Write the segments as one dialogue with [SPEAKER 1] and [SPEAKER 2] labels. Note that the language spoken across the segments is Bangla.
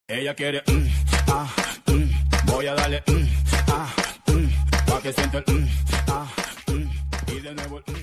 [SPEAKER 1] Ella quiere, voy a darle, pa' que sienta el, y de nuevo el,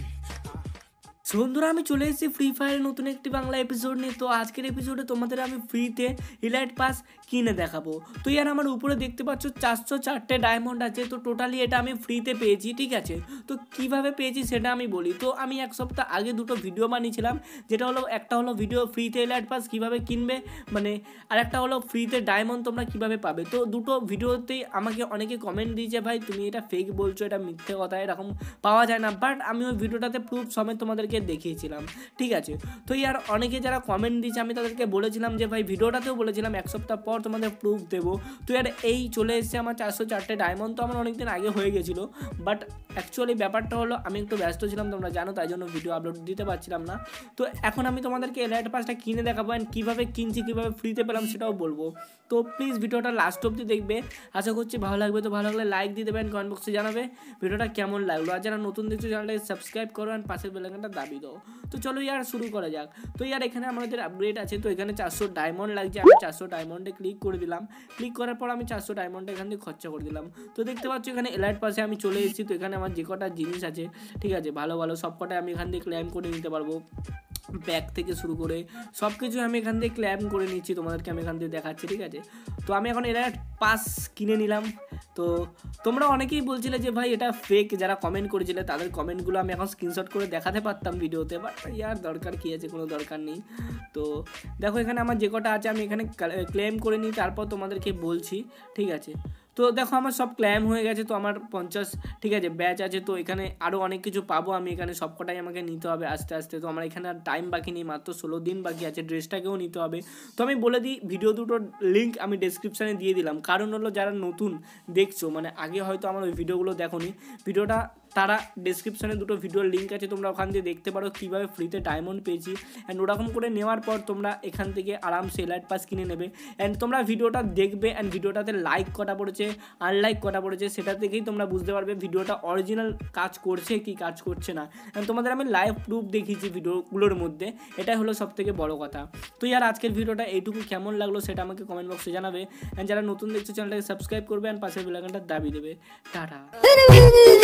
[SPEAKER 2] বন্ধুরা আমি চলে এসেছি ফ্রি ফায়ারের নতুন একটি বাংলা এপিসোড নিয়ে। তো আজকের এপিসোডে তোমাদের আমি ফ্রিতে ইলাইট পাস কিনে দেখাবো। তো ইয়ার আমার উপরে দেখতে পাচ্ছ 404টে ডায়মন্ড আছে। তো টোটালি এটা আমি ফ্রিতে পেয়েছি, ঠিক আছে। তো কিভাবে পেয়েছি সেটা আমি বলি। তো আমি এক সপ্তাহ আগে দুটো ভিডিও বানিয়েছিলাম, যেটা হলো একটা হলো ভিডিও ফ্রিতে ইলাইট পাস কীভাবে কিনবে, মানে আর একটা হলো ফ্রিতে ডায়মন্ড তোমরা কীভাবে পাবে। তো দুটো ভিডিওতেই আমাকে অনেকে কমেন্ট দিয়েছে, ভাই তুমি এটা ফেক বলছো, এটা মিথ্যে কথা, এরকম পাওয়া যায় না। বাট আমি ওই ভিডিওটাতে প্রুফ সমেত তোমাদেরকে দেখিয়েছিলাম, ঠিক আছে। তো ইয়ার অনেকে যারা কমেন্ট দিয়েছে আমি তাদেরকে বলেছিলাম যে ভাই ভিডিওটাতেও বলেছিলাম এক সপ্তাহ পর তোমাদের প্রুফ দেবো। তো ইয়ার এই চলে এসেছে আমার 404টে ডায়মন্ড। তো আমার অনেকদিন আগে হয়ে গেছিলো, বাট অ্যাকচুয়ালি ব্যাপারটা হলো আমি একটু ব্যস্ত ছিলাম, তোমরা জানো, তাই জন্য ভিডিও আপলোড দিতে পারছিলাম না। তো এখন আমি তোমাদেরকে এলাইট পাসটা কিনে দেখাবো, অ্যান্ড কীভাবে কিনছি, কীভাবে ফ্রিতে পেলাম সেটাও বলবো। তো প্লিজ ভিডিওটা লাস্ট অবধি দেখবে, আশা করছি ভালো লাগবে। তো ভালো লাগলে লাইক দিয়ে দেবেন, কমেন্ট বক্সে জানাবে ভিডিওটা কেমন লাগলো। আর যারা নতুন দেখছো চ্যানেলটাকে সাবস্ক্রাইব করো, অ্যান্ড পাশের বেল আইকনটা দাবি দাও। তো চলো ইয়ার শুরু করা যাক। তো ইয়ার এখানে আমাদের আপগ্রেড আছে। তো এখানে 400 ডায়মন্ড লাগছে, আমি 400 ডায়মন্ডে ক্লিক করে দিলাম। ক্লিক করার পর আমি 400 ডায়মন্ডে এখান থেকে খরচা করে দিলাম। তো দেখতে পাচ্ছ এখানে এলাইট পাসে আমি চলে এসেছি। তো এখানে আমার যে কটা জিনিস আছে, ঠিক আছে, ভালো ভালো সব কটাই আমি এখান থেকে ক্লেম করে নিতে পারবো। ব্যাগ থেকে শুরু করে সব কিছু আমি এখান থেকে ক্লেম করে নিচ্ছি, তোমাদেরকে আমি এখান থেকে দেখাচ্ছি, ঠিক আছে। তো আমি এখন এলাইট পাস কিনে নিলাম। তো তোমরা অনেকেই বলছিলে যে ভাই এটা ফেক, যারা কমেন্ট করেছিলে তাদের কমেন্টগুলো আমি এখন স্ক্রিনশট করে দেখাতে পারতাম ভিডিওতে, বাট ইয়ার দরকার কী আছে, কোনো দরকার নেই। তো দেখো এখানে আমার যে কটা আছে আমি এখানে ক্লেম করে নিই, তারপর তোমাদেরকে বলছি, ঠিক আছে। তো দেখো আমার সব ক্লেম হয়ে গেছে। তো আমার 50, ঠিক আছে, ব্যাচ আছে। তো এখানে আরও অনেক কিছু পাবো আমি, এখানে সব কটাই আমাকে নিতে হবে আস্তে আস্তে। তো আমার এখানে আর টাইম বাকি নেই, মাত্র 16 দিন বাকি আছে, ড্রেসটাকেও নিতে হবে। তো আমি বলে দিই ভিডিও দুটোর লিঙ্ক আমি ডেসক্রিপশানে দিয়ে দিলাম, কারণ হলো যারা নতুন দেখছো, মানে আগে হয়তো আমার ওই ভিডিওগুলো দেখোনি, ভিডিওটা তারা ডেসক্রিপশানে দুটো ভিডিওর লিঙ্ক আছে, তোমরা ওখান দিয়ে দেখতে পারো কীভাবে ফ্রিতে ডায়মন্ড পেয়েছি। অ্যান্ড ওরকম করে নেওয়ার পর তোমরা এখান থেকে আরামসে এলাইট পাস কিনে নেবে। অ্যান্ড তোমরা ভিডিওটা দেখবে, অ্যান্ড ভিডিওটাতে লাইক কটা পড়েছে, আনলাইক কটা পড়েছে, সেটা থেকেই তোমরা বুঝতে পারবে ভিডিওটা অরিজিনাল কাজ করছে কি কাজ করছে না। অ্যান্ড তোমাদের আমি লাইভ প্রুফ দেখিয়েছি ভিডিওগুলোর মধ্যে, এটাই হলো সবথেকে বড় কথা। তো ইয়ার আজকের ভিডিওটা এইটুকু কেমন লাগলো সেটা আমাকে কমেন্ট বক্সে জানাবে। অ্যান্ড যারা নতুন দেখছো চ্যানেলটাকে সাবস্ক্রাইব করবে, অ্যান্ড পাশের বেল আইকনটা দাবি দেবে। টাটা।